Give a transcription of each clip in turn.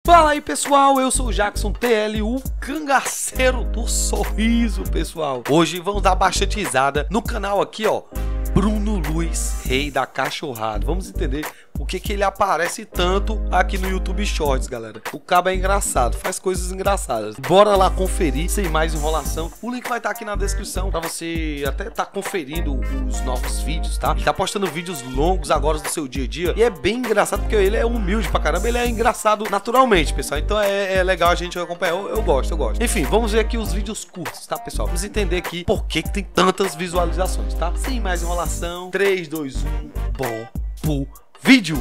Fala aí pessoal, eu sou o Jackson TL, o cangaceiro do sorriso, pessoal. Hoje vamos dar bastante risada no canal aqui, ó, Bruno Luiz, rei da cachorrada. Vamos entender por que ele aparece tanto aqui no YouTube Shorts, galera. O cabo é engraçado, faz coisas engraçadas. Bora lá conferir, sem mais enrolação. O link vai estar aqui na descrição pra você até estar conferindo os novos vídeos, tá? Ele tá postando vídeos longos agora do seu dia a dia e é bem engraçado porque ele é humilde pra caramba, ele é engraçado naturalmente, pessoal. Então é legal a gente acompanhar, eu gosto. Enfim, vamos ver aqui os vídeos curtos, tá, pessoal? Vamos entender aqui por que tem tantas visualizações, tá? Sem mais enrolação, 3, 2, 1, bom pro vídeo!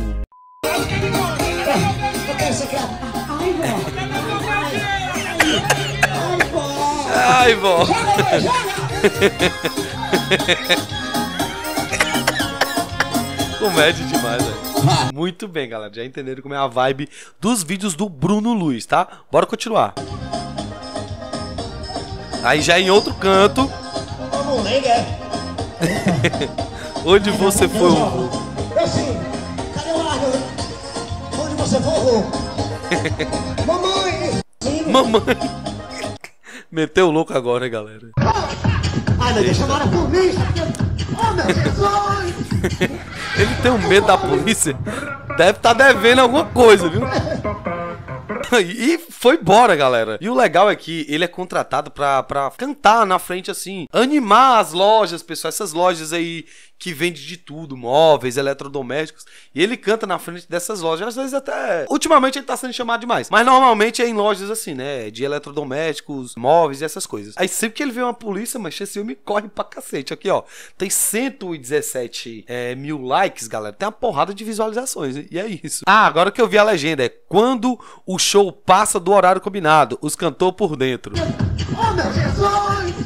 Ai, vó! Comédia demais, velho. Muito bem, galera. Já entenderam como é a vibe dos vídeos do Bruno Luiz, tá? Bora continuar. Aí já em outro canto. Onde você foi, o cadê o Largo? Onde você for? Mamãe! Mamãe! Meteu o louco agora, né, galera? Ai, meu Deus, chamaram a polícia! Oh, meu Jesus! Ele tem um medo da polícia. Deve estar devendo alguma coisa, viu? E foi embora, galera. E o legal é que ele é contratado pra cantar na frente, assim, animar as lojas, pessoal. Essas lojas aí que vendem de tudo, móveis, eletrodomésticos. E ele canta na frente dessas lojas. Às vezes até... Ultimamente ele tá sendo chamado demais. Mas normalmente é em lojas assim, né? De eletrodomésticos, móveis e essas coisas. Aí sempre que ele vê uma polícia, mas esse filme corre pra cacete. Aqui, ó. Tem 117 mil likes, galera. Tem uma porrada de visualizações. E é isso. Ah, agora que eu vi a legenda. É quando o show passa do horário combinado. Os cantou por dentro. Oh, meu Jesus!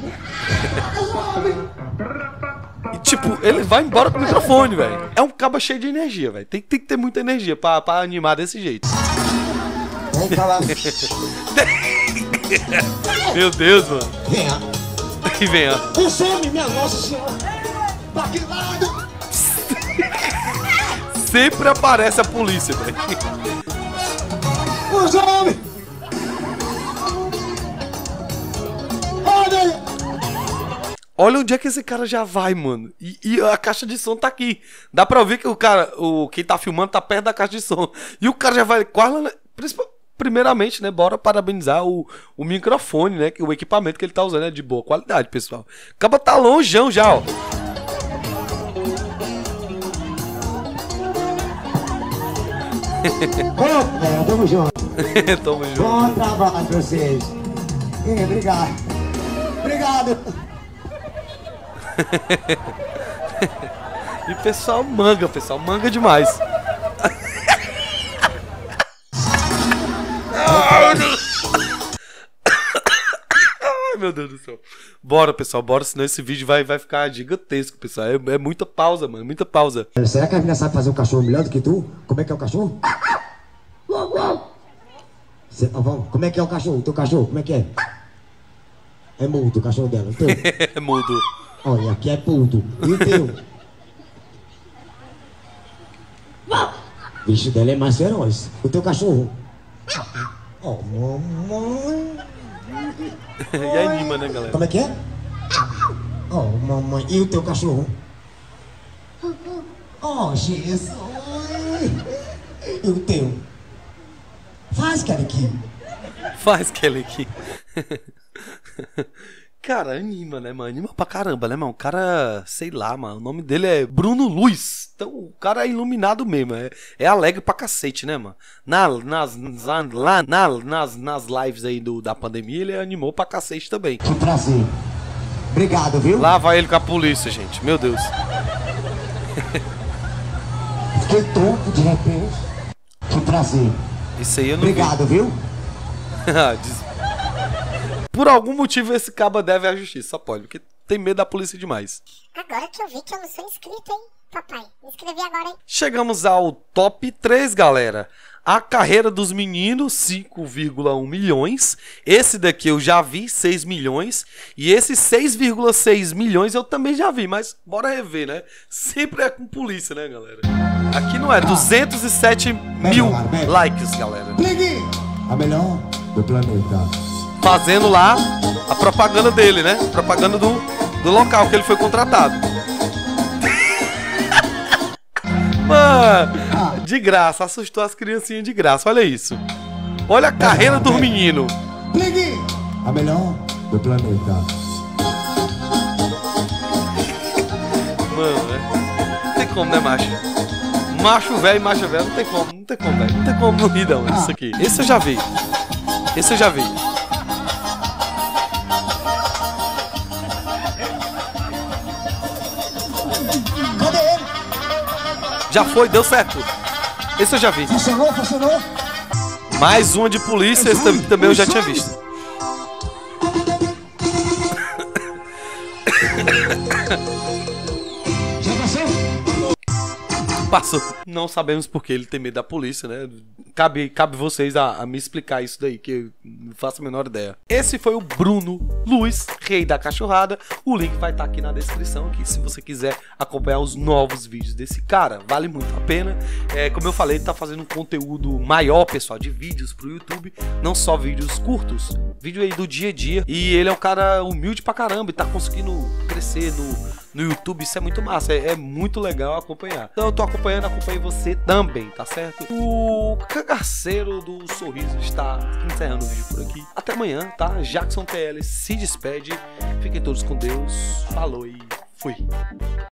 E, tipo, ele vai embora com o microfone, velho. É um cabo cheio de energia, velho. Tem que ter muita energia pra animar desse jeito. Vamos falar. Meu Deus, mano. Venha. E venha. O some, minha Nossa Senhora. Pra que lado? Sempre aparece a polícia, velho. Os homens! Olha! Olha onde é que esse cara já vai, mano. E a caixa de som tá aqui. Dá pra ouvir que o cara, quem tá filmando tá perto da caixa de som. E o cara já vai quase lá, primeiramente, né, bora parabenizar o microfone, né, que o equipamento que ele tá usando é de boa qualidade, pessoal. Acaba tá longeão já, ó. Tamo junto. Tamo junto. Bom trabalho pra vocês. Obrigado. Obrigado. E pessoal manga demais. Ai, meu Deus do céu. Bora, pessoal, bora, senão esse vídeo vai ficar gigantesco, pessoal. É muita pausa, mano, muita pausa. Será que a menina sabe fazer um cachorro melhor do que tu? Como é que é o cachorro? Como é que é o cachorro? O teu cachorro, como é que é? É mudo o cachorro dela, o teu? É mudo. Olha, aqui é puto. E o teu? O bicho dela é mais feroz. O teu cachorro? Oh, mamãe. E anima, né, galera? Como é que é? Oh, mamãe. E o teu cachorro? Oh, Jesus. E o teu? Faz, cara, aqui. Faz aquele aqui. Cara, anima, né, mano? Anima pra caramba, né, mano? O cara, sei lá, mano. O nome dele é Bruno Luiz. Então, o cara é iluminado mesmo. É alegre pra cacete, né, mano? Nas lives aí da pandemia, ele animou pra cacete também. Que prazer. Obrigado, viu? Lá vai ele com a polícia, gente. Meu Deus. Fiquei tonto de repente. Que prazer. Isso aí eu não Obrigado, viu? Por algum motivo esse caba deve à justiça, só pode, porque tem medo da polícia demais. Agora que eu vi que eu não sou inscrito, hein, papai? Me inscrevi agora, hein? Chegamos ao top 3, galera. A Carreira dos Meninos, 5,1 milhões. Esse daqui eu já vi, 6 milhões. E esse 6,6 milhões eu também já vi, mas bora rever, né? Sempre é com polícia, né, galera? Aqui não é, 207 mil likes, galera. A melhor do planeta. Fazendo lá a propaganda dele, né? Propaganda do local que ele foi contratado. Mano, de graça, assustou as criancinhas de graça, olha isso. Olha a Carreira dos Meninos. A melhor do planeta. Mano, não tem como, né, macho? Macho velho e macho velho, não tem como, velho. Não tem como não rir, não, isso aqui. Esse eu já vi. Cadê ele? Já foi, deu certo. Esse eu já vi. Funcionou? Mais uma de polícia, esse também eu já tinha visto. Já passou? Passou. Não sabemos por que ele tem medo da polícia, né? Cabe vocês a me explicar isso daí, que eu não faço a menor ideia. Esse foi o Bruno Luiz, rei da cachorrada. O link vai estar aqui na descrição, aqui, se você quiser acompanhar os novos vídeos desse cara. Vale muito a pena. Como eu falei, ele tá fazendo um conteúdo maior, pessoal, de vídeos pro YouTube. Não só vídeos curtos, vídeo aí do dia a dia. E ele é um cara humilde pra caramba e tá conseguindo crescer no YouTube. Isso é muito massa, é muito legal acompanhar. Então eu tô acompanhando, acompanhe você também, tá certo? O Cangaceiro do Sorriso está encerrando o vídeo por aqui. Até amanhã, tá? Jackson TL se despede. Fiquem todos com Deus. Falou e fui.